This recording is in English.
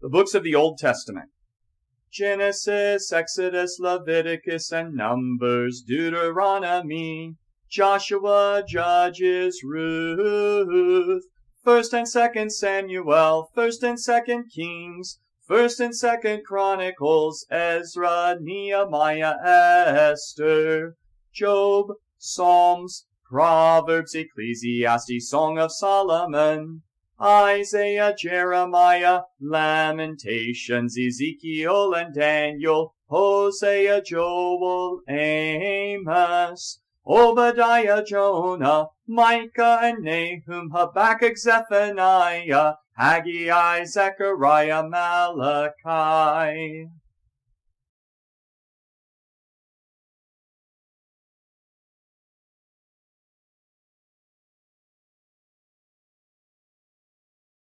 The books of the Old Testament. Genesis, Exodus, Leviticus, and Numbers, Deuteronomy, Joshua, Judges, Ruth, 1st and 2nd Samuel, 1st and 2nd Kings, 1st and 2nd Chronicles, Ezra, Nehemiah, Esther, Job, Psalms, Proverbs, Ecclesiastes, Song of Solomon, Isaiah, Jeremiah, Lamentations, Ezekiel and Daniel, Hosea, Joel, Amos, Obadiah, Jonah, Micah and Nahum, Habakkuk, Zephaniah, Haggai, Zechariah, Malachi.